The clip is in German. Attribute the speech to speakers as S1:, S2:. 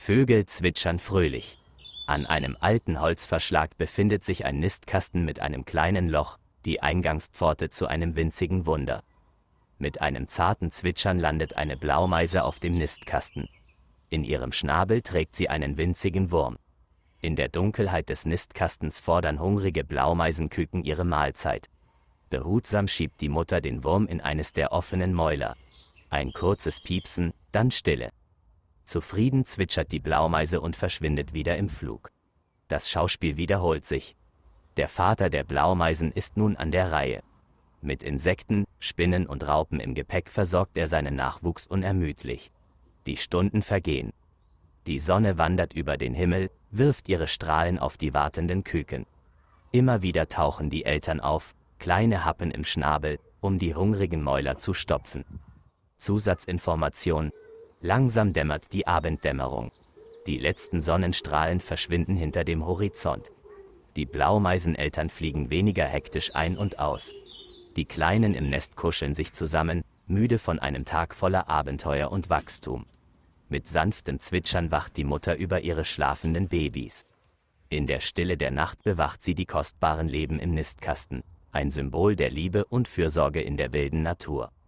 S1: Vögel zwitschern fröhlich. An einem alten Holzverschlag befindet sich ein Nistkasten mit einem kleinen Loch, die Eingangspforte zu einem winzigen Wunder. Mit einem zarten Zwitschern landet eine Blaumeise auf dem Nistkasten. In ihrem Schnabel trägt sie einen winzigen Wurm. In der Dunkelheit des Nistkastens fordern hungrige Blaumeisenküken ihre Mahlzeit. Behutsam schiebt die Mutter den Wurm in eines der offenen Mäuler. Ein kurzes Piepsen, dann Stille. Zufrieden zwitschert die Blaumeise und verschwindet wieder im Flug. Das Schauspiel wiederholt sich. Der Vater der Blaumeisen ist nun an der Reihe. Mit Insekten, Spinnen und Raupen im Gepäck versorgt er seinen Nachwuchs unermüdlich. Die Stunden vergehen. Die Sonne wandert über den Himmel, wirft ihre Strahlen auf die wartenden Küken. Immer wieder tauchen die Eltern auf, kleine Happen im Schnabel, um die hungrigen Mäuler zu stopfen. Zusatzinformation: Langsam dämmert die Abenddämmerung. Die letzten Sonnenstrahlen verschwinden hinter dem Horizont. Die Blaumeiseneltern fliegen weniger hektisch ein und aus. Die Kleinen im Nest kuscheln sich zusammen, müde von einem Tag voller Abenteuer und Wachstum. Mit sanftem Zwitschern wacht die Mutter über ihre schlafenden Babys. In der Stille der Nacht bewacht sie die kostbaren Leben im Nistkasten, ein Symbol der Liebe und Fürsorge in der wilden Natur.